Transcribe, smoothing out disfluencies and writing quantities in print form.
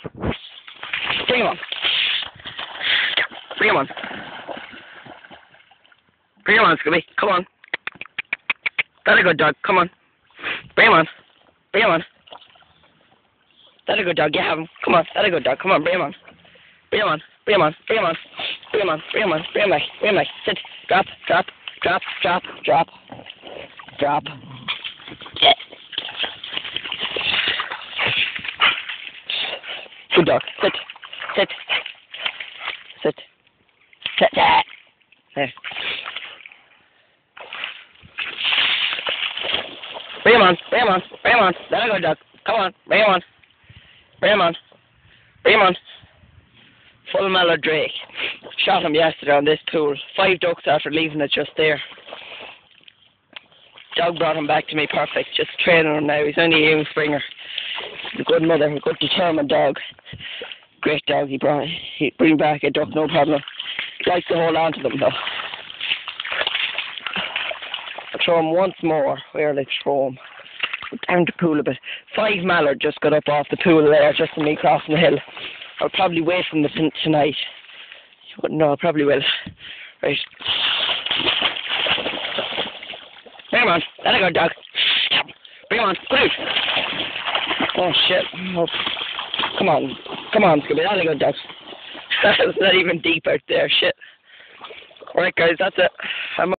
Bring him on. Bring him on. Bring him on, Scooby. Come on. That's a good dog. Come on. Bring him on. Bring him on. That's a good dog. Yeah, have him. Come on. That's a good dog. Come on. Bring him on. Bring him on. Bring him on. Bring him on. Bring him on. Bring him on. Bring him back. Bring him back. Sit. Drop. Drop. Drop. Drop. Drop. Drop. Yeah. Good dog. Sit. Sit. Sit. Sit. There. Bring him on. Bring him on. Bring him on. That's a good dog. Come on. Bring him on. Bring him on. Bring him on. Full mallard drake. Shot him yesterday on this pool. 5 ducks after leaving it just there. Dog brought him back to me perfect. Just training him now. He's only a young springer. He's a good mother, a good determined dog. Great dog he brought. He'd bring back a duck, no problem. He likes to hold on to them though. I'll throw him once more. Where will I throw him? Down the pool a bit. 5 mallard just got up off the pool there, just for me crossing the hill. I'll probably wait for them tonight. No, I probably will. Right. Bring him on. That's a good dog. Bring him on. Put out. Oh, shit. Oh. Come on. Come on, Scooby. That's a good dog. That's not even deep out there. Shit. Alright, guys. That's it.